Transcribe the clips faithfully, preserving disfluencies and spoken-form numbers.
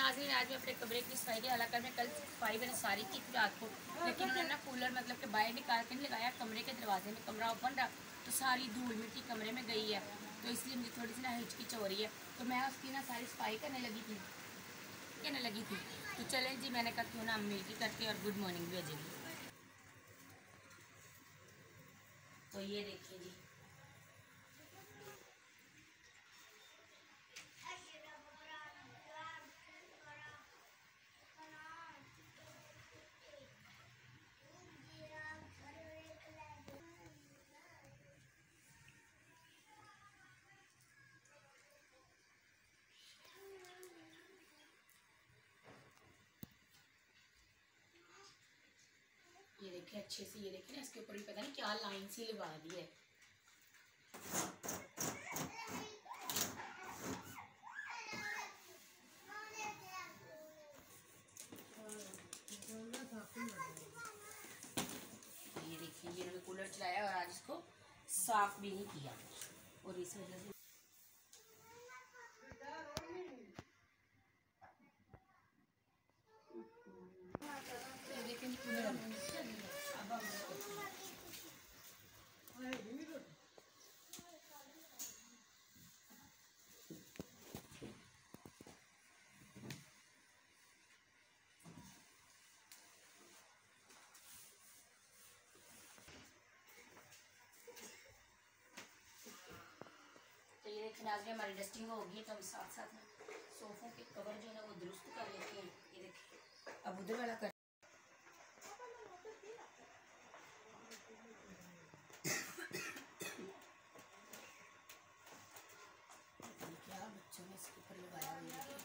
नाज़रीन आज मैं अपने कमरे की सफाई की, हालांकि मैं कल सफाई मैंने सारी की थी रात को, लेकिन उन्होंने ना कूलर मतलब कि बाहर निकाल के नहीं लगाया, कमरे के दरवाजे में कमरा ओपन रहा तो सारी धूल मिट्टी कमरे में गई है, तो इसलिए मुझे थोड़ी सी ना हिचकिच हो रही है। तो मैं उसकी ना सारी सफाई करने लगी थी करने लगी थी तो चलें जी, मैंने कहा क्यों ना हम मिलकर करके और गुड मॉर्निंग भेजेंगे। तो ये देखिए जी, ये देखिए अच्छे से, ये देखिए ना इसके ऊपर भी पता नहीं क्या लाइन सी लगा दी है। ये देखिए ये मैंने कूलर चलाया और आज इसको साफ भी नहीं किया और इस वजह से ये देखिए कूलर अब नाज़रीन हमारी डस्टिंग होगी तो हम साथ साथ में सोफों के कवर जो है ना वो दुरुस्त कर लेते हैं। ये देखिए अब उधर वाला कर क्या बच्चों ने इसके ऊपर लगाया हुआ है।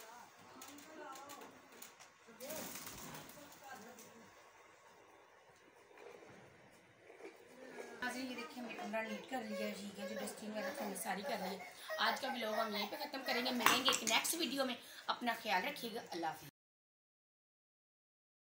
ये देखिए हमने कमरा नीट कर लिया है, ठीक है, जो डस्टिंग वगैरह हमने सारी कर ली है। आज का व्लॉग हम यहीं पे ख़त्म करेंगे, मिलेंगे एक नेक्स्ट वीडियो में। अपना ख्याल रखिएगा, अल्लाह हाफ़िज़।